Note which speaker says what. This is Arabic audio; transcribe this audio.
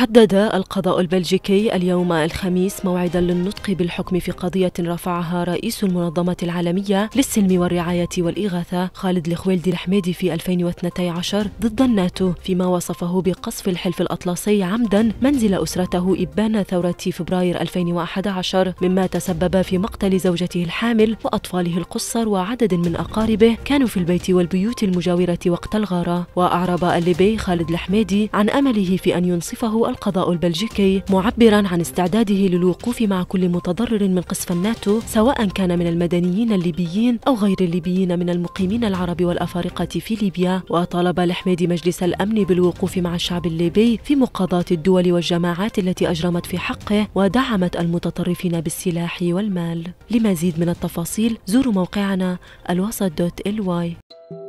Speaker 1: حدد القضاء البلجيكي اليوم الخميس موعدا للنطق بالحكم في قضية رفعها رئيس المنظمة العالمية للسلم والرعاية والإغاثة خالد الخويلد الحميدي في 2012 ضد الناتو، فيما وصفه بقصف الحلف الأطلسي عمدا منزل أسرته إبان ثورة فبراير 2011، مما تسبب في مقتل زوجته الحامل وأطفاله القُصّر وعدد من أقاربه كانوا في البيت والبيوت المجاورة وقت الغارة. وأعرب الليبي خالد الحميدي عن أمله في أن ينصفه القضاء البلجيكي، معبرا عن استعداده للوقوف مع كل متضرر من قصف الناتو، سواء كان من المدنيين الليبيين أو غير الليبيين من المقيمين العرب والأفارقة في ليبيا. وطالب الحميدي مجلس الأمن بالوقوف مع الشعب الليبي في مقاضاة الدول والجماعات التي أجرمت في حقه ودعمت المتطرفين بالسلاح والمال. لمزيد من التفاصيل زوروا موقعنا الوسط.ly.